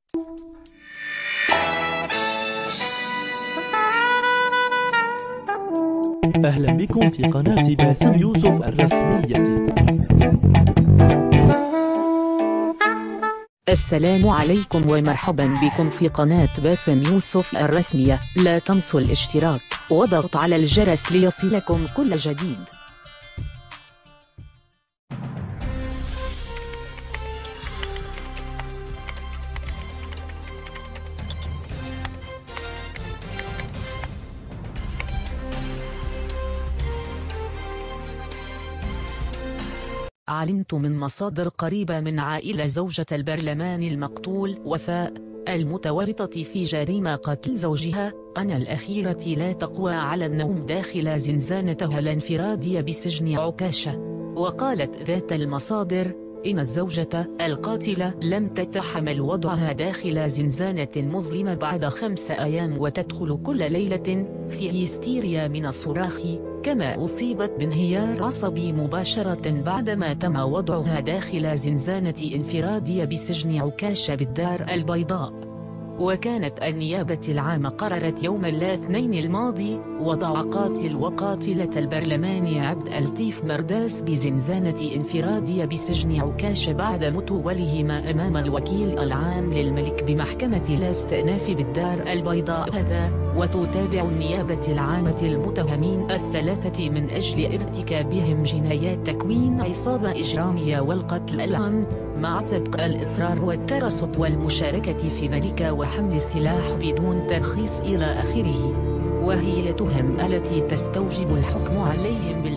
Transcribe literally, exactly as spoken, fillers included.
أهلا بكم في قناة باسم يوسف الرسمية. السلام عليكم ومرحبا بكم في قناة باسم يوسف الرسمية. لا تنسوا الاشتراك وضغط على الجرس ليصلكم كل جديد. علمت من مصادر قريبة من عائلة زوجة البرلماني المقتول وفاء المتورطة في جريمة قتل زوجها أن الأخيرة لا تقوى على النوم داخل زنزانتها الانفرادية بسجن عكاشة. وقالت ذات المصادر إن الزوجة القاتلة لم تتحمل وضعها داخل زنزانة مظلمة بعد خمس أيام وتدخل كل ليلة في هستيريا من الصراخ، كما أصيبت بانهيار عصبي مباشرة بعدما تم وضعها داخل زنزانة انفرادية بسجن عكاشة بالدار البيضاء. وكانت النيابة العامة قررت يوم الاثنين الماضي وضع قاتل وقاتلة البرلماني عبد اللطيف مرداس بزنزانة انفرادية بسجن عكاشة بعد متولهما أمام الوكيل العام للملك بمحكمة الاستئناف بالدار البيضاء هذا. وتتابع النيابة العامة المتهمين الثلاثة من أجل ارتكابهم جنايات تكوين عصابة إجرامية والقتل العمد مع سبق الإصرار والترصد والمشاركة في ذلك وحمل السلاح بدون ترخيص إلى آخره، وهي تهم التي تستوجب الحكم عليهم